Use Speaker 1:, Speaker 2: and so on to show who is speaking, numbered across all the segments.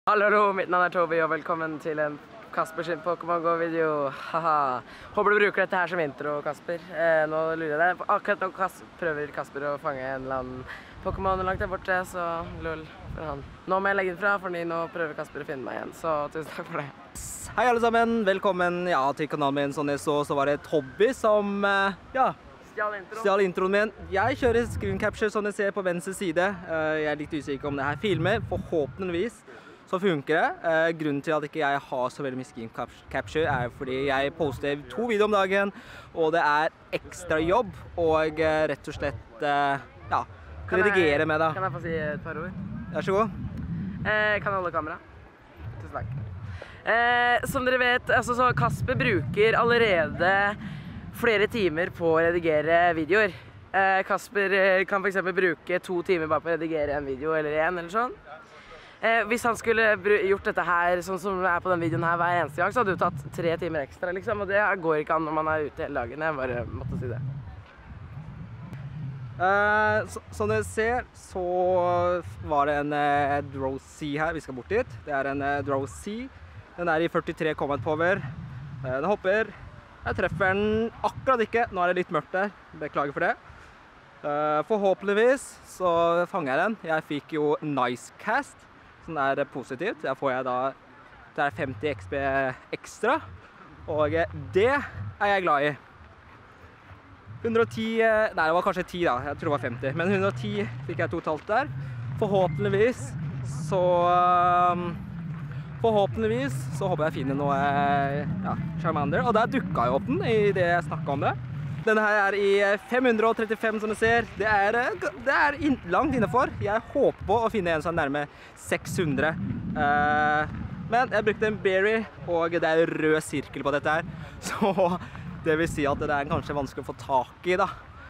Speaker 1: Hallo, mitt navn Toby, og velkommen til en Kasper sin Pokémon Go-video. Haha. Håper du bruker dette her som intro, Kasper. Nå lurer jeg deg. Akkurat nå prøver Kasper å fange en eller annen Pokémon langt der borte, så lol for han. Nå må jeg legge den fra, fordi nå prøver Kasper å finne meg igjen, så tusen takk for det.
Speaker 2: Hei alle sammen, velkommen til kanalen min. Sånn jeg så var det Toby som, stjal introen min. Jeg kjører screen capture, sånn jeg ser på venstre side. Jeg er litt usikker om det her filmer, forhåpentligvis. Så funker det. Grunnen til at ikke jeg har så veldig mye screen capture er fordi jeg poster 2 videoer om dagen, og det er ekstra jobb, og rett og slett, redigere med det.
Speaker 1: Kan jeg få si et par ord?
Speaker 2: Vær så god.
Speaker 1: Kan jeg holde kamera? Tusen takk. Som dere vet, så Kasper bruker allerede flere timer på å redigere videoer. Kasper kan for eksempel bruke 2 timer bare på å redigere en video eller en, eller sånn. Hvis han skulle gjort dette her, sånn som det er på den videoen her hver eneste gang, så hadde det jo tatt 3 timer ekstra, liksom, og det går ikke an når man er ute hele dagen. Jeg bare måtte si det.
Speaker 2: Som dere ser, så var det en Drowsy her, vi skal bort dit. Det er en Drowsy. Den er i 43 combat power. Den hopper. Jeg treffer den akkurat ikke. Nå er det litt mørkt der. Beklager for det. Forhåpentligvis så fanger jeg den. Jeg fikk jo Nice Cast. Sånn er positivt. Der får jeg da, det er 50 XP ekstra, og det er jeg glad i. 110, nei det var kanskje 10 da, jeg tror det var 50, men 110 fikk jeg totalt der. Forhåpentligvis så håper jeg finner noe, Charmander, og der dukket jeg opp den i det jeg snakket om det. Denne her er i 535 som du ser. Det er langt innenfor. Jeg håper på å finne en som er nærme 600. Men jeg brukte en berry, og det er rød sirkel på dette her. Så det vil si at det er kanskje vanskelig å få tak i da.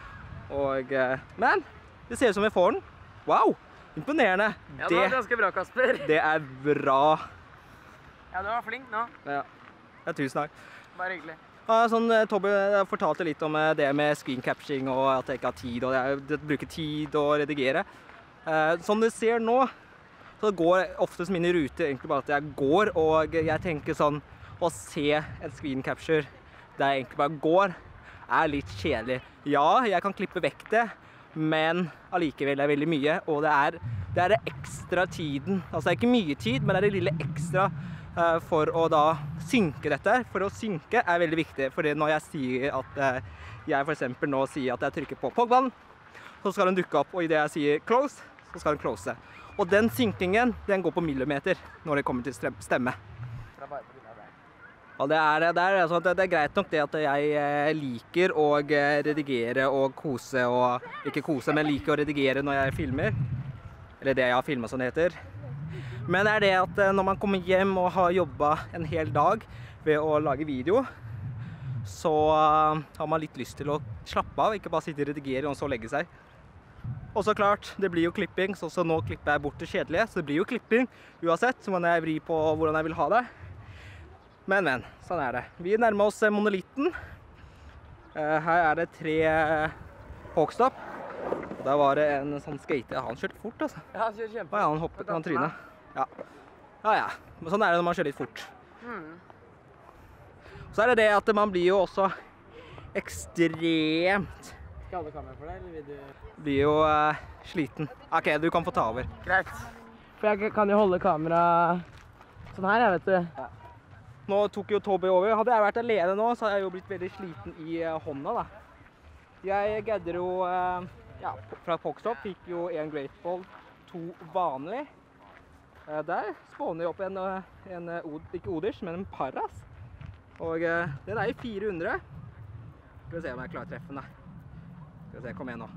Speaker 2: Men det ser ut som vi får den. Wow, imponerende.
Speaker 1: Ja, det var ganske bra, Kasper.
Speaker 2: Det er bra.
Speaker 1: Ja, du var flink nå.
Speaker 2: Ja, tusen takk.
Speaker 1: Bare hyggelig.
Speaker 2: Sånn, Toby fortalte litt om det med screen capturing og at jeg ikke har tid, og jeg bruker tid å redigere. Som du ser nå, så går oftest mine ruter egentlig bare at jeg går, og jeg tenker sånn, å se en screen capture der jeg egentlig bare går, er litt kjedelig. Ja, jeg kan klippe vekk det, men allikevel er det veldig mye, og det er det ekstra tiden. Altså det er ikke mye tid, men det er det lille ekstra for å da synke dette. For å synke er veldig viktig, fordi når jeg sier at jeg for eksempel nå sier at jeg trykker på Pokémon, så skal den dukke opp, og i det jeg sier close, så skal den close. Og den synkingen, den går på millimeter når det kommer til stemme. Og det er greit nok det at jeg liker å redigere og kose, og ikke kose, men liker å redigere når jeg filmer. Eller det jeg har filmet som det heter. Men det er det at når man kommer hjem og har jobbet en hel dag ved å lage video, så har man litt lyst til å slappe av, ikke bare sitte og redigere og så legge seg. Og så klart, det blir jo klipping, så nå klipper jeg bort det kjedelige, så det blir jo klipping uansett, så må jeg vri på hvordan jeg vil ha det. Men, sånn er det. Vi nærmer oss monolitten. Her er det 3 Pokestop. Der var det en sånn skater. Han kjørte fort, altså.
Speaker 1: Ja, han kjørte kjempefort.
Speaker 2: Ja, han hoppet på trynet. Ja. Men sånn er det når man kjører litt fort. Så er det det at man blir jo også ekstremt...
Speaker 1: Skal jeg holde kamera for deg, eller vil du...
Speaker 2: Blir jo sliten. Ok, du kan få ta over.
Speaker 1: Greit. For jeg kan jo holde kamera sånn her, jeg vet du.
Speaker 2: Ja. Nå tok jo Toby over. Hadde jeg vært alene nå, så hadde jeg jo blitt veldig sliten i hånda da. Jeg gadder jo... fra Pokestop fikk jo 1 Great Ball, 2 vanlig. Der spåner jeg opp en ikke Oders, men en Paras. Og den er i 400. Skal vi se om jeg klarer å treffe den da. Skal vi se, kom igjen nå.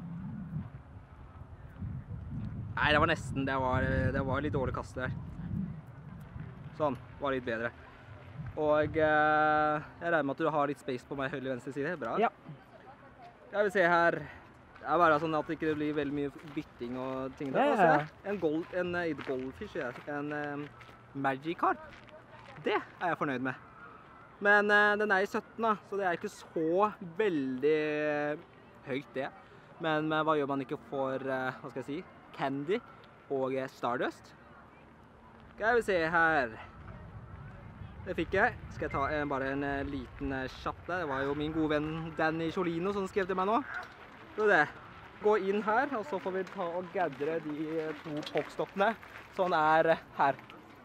Speaker 2: Nei, det var nesten, det var litt dårlig kast der. Sånn, var litt bedre. Og jeg regner med at du har litt space på meg høyre venstre side, bra.
Speaker 1: Ja.
Speaker 2: Jeg vil se her. Det er bare sånn at det ikke blir veldig mye bytting og ting der.
Speaker 1: Ja.
Speaker 2: En goldfish, en Magikarp. Det er jeg fornøyd med. Men den er i 17 da, så det er ikke så veldig høyt det. Men hva gjør man ikke for, hva skal jeg si, Candy og Stardust? Skal vi se her. Det fikk jeg. Skal jeg ta bare en liten kjapp der. Det var jo min gode venn Danny Cholino som skrev til meg nå. Så det. Gå inn her, og så får vi ta og gaddere de 2 pokstoppene. Sånn er her.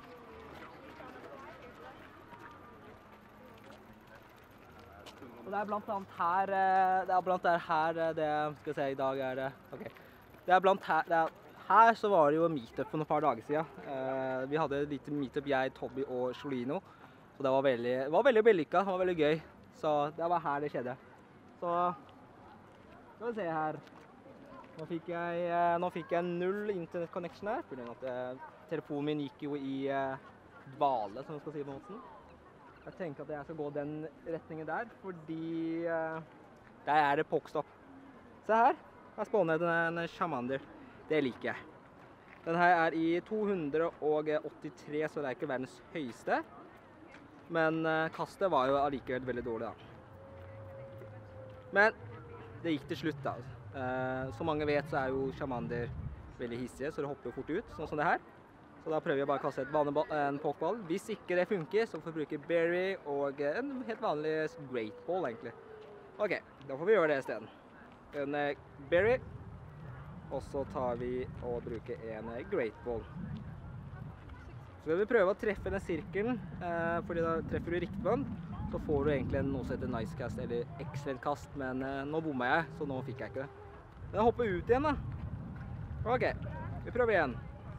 Speaker 2: Og det er blant annet her, det skal se, i dag er det, ok. Det er blant her så var det jo meetup for noen par dager siden. Vi hadde et lite meetup, jeg, Tobby og Cholino. Så det var veldig vellykket, det var veldig gøy. Så det var her det skjedde. Så, skal vi se her. Nå fikk jeg 0 internet connection her, fordi at telefonen min gikk jo i dvale, som jeg skal si på måten. Jeg tenker at jeg skal gå den retningen der, fordi der er det pokstopp. Se her, jeg spåner en Charmander. Det liker jeg. Den her er i 283, så det er ikke verdens høyeste. Men kastet var jo allikevel veldig dårlig da. Men det gikk til slutt da. Som mange vet så er jo Charmander veldig hissige, så det hopper fort ut, sånn som det her. Så da prøver jeg bare å kaste en pokeball. Hvis ikke det funker, så får vi bruke berry og en helt vanlig great ball egentlig. Ok, da får vi gjøre det i stedet. En berry, og så tar vi og bruker en great ball. Så skal vi prøve å treffe den sirkelen, fordi da treffer du riktig på den, så får du egentlig noe som heter nice cast eller excellent kast, men nå bommet jeg, så nå fikk jeg ikke det. Den hopper ut igjen da. Ok, vi prøver igjen.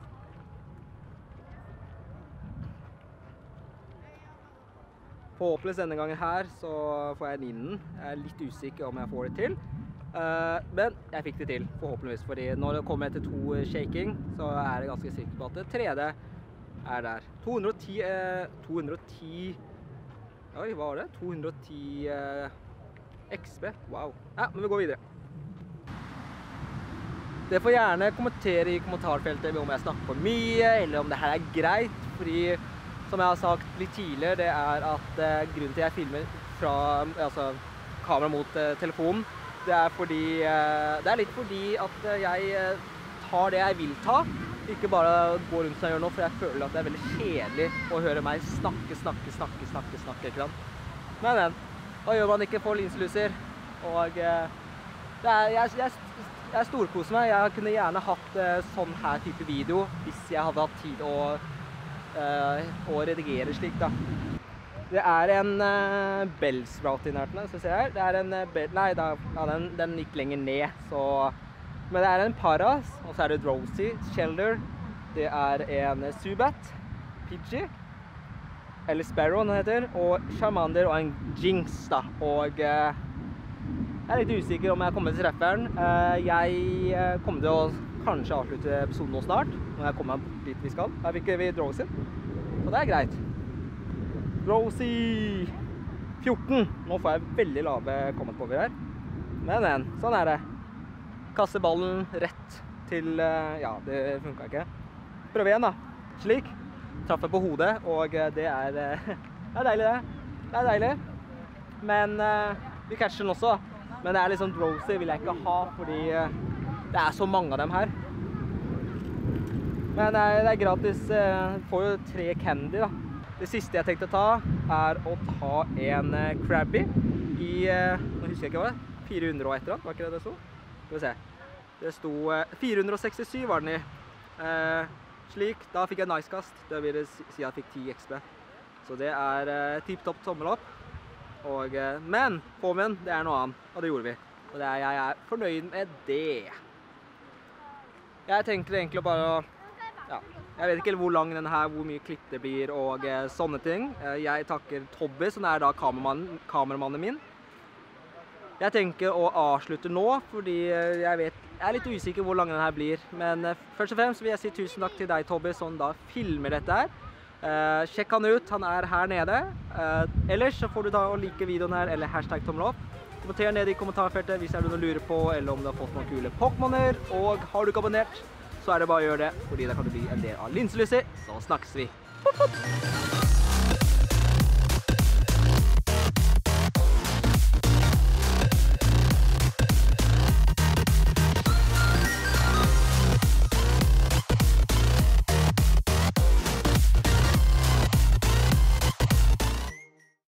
Speaker 2: Forhåpentligvis denne gangen her så får jeg ninnen. Jeg er litt usikker om jeg får det til. Men jeg fikk det til, forhåpentligvis. Fordi når det kommer til 2 shaking, så er jeg ganske sikker på at det 3. er der. 210... Oi, hva var det? 210 XP. Wow. Ja, men vi går videre. Dere får gjerne kommentere i kommentarfeltet om jeg snakker for mye, eller om det her er greit. Fordi, som jeg har sagt litt tidligere, det er at grunnen til jeg filmer fra kamera mot telefonen, det er litt fordi at jeg tar det jeg vil ta, ikke bare gå rundt som jeg gjør nå, for jeg føler at det er veldig kjedelig å høre meg snakke, ikke sant? Men, hva gjør man ikke for linseluser? Og jeg storkoser meg. Jeg kunne gjerne hatt sånn her type video hvis jeg hadde hatt tid å redigere slik da. Det er en Bell Sprout i nærheten, skal vi se her. Det er en den gikk lenger ned, så... Men det er en Paras, og så er det Drowsy, Shelder, det er en Zubat, Pidgey, eller Sparrow den heter, og Charmander og en Jinx da. Og jeg er litt usikker om jeg kommer til trefferen. Jeg kommer til å kanskje avslutte episoden nå snart, når jeg kommer bort dit vi skal. Her fikk vi Drowsy, så det er greit. Drowsy 14. Nå får jeg veldig lave comment på her. Men sånn er det. Kaste ballen rett til, ja, det funket ikke. Prøv igjen da, slik. Traff jeg på hodet, og det er deilig det. Det er deilig. Men vi catcher den også. Men det er liksom Drowsy vil jeg ikke ha, fordi det er så mange av dem her. Men det er gratis, får jo 3 candy da. Det siste jeg tenkte å ta, er å ta en Krabby i, nå husker jeg ikke hva det, 400 og et eller annet, var ikke det det så? Skal vi se. Det sto 467 var den i. Slik, da fikk jeg nice kast. Det vil si at jeg fikk 10 XP. Så det er tipp-topp tommel opp. Men Fomen, det er noe annet. Og det gjorde vi. Og jeg er fornøyd med det. Jeg tenker egentlig bare å... Ja, jeg vet ikke hvor lang den her, hvor mye klipp det blir og sånne ting. Jeg takker Tobby, som er da kameramannen min. Jeg tenker å avslutte nå, fordi jeg er litt usikker hvor lang den her blir. Men først og fremst vil jeg si tusen takk til deg, Tobby, som da filmer dette her. Sjekk han ut, han er her nede. Ellers så får du da å like videoen her, eller hashtag tommel opp. Kommenter ned i kommentarfeltet hvis det er noe du lurer på, eller om du har fått noen kule Pokémoner. Og har du ikke abonnert, så er det bare å gjøre det, fordi da kan du bli en del av Linseluser. Så snakkes vi!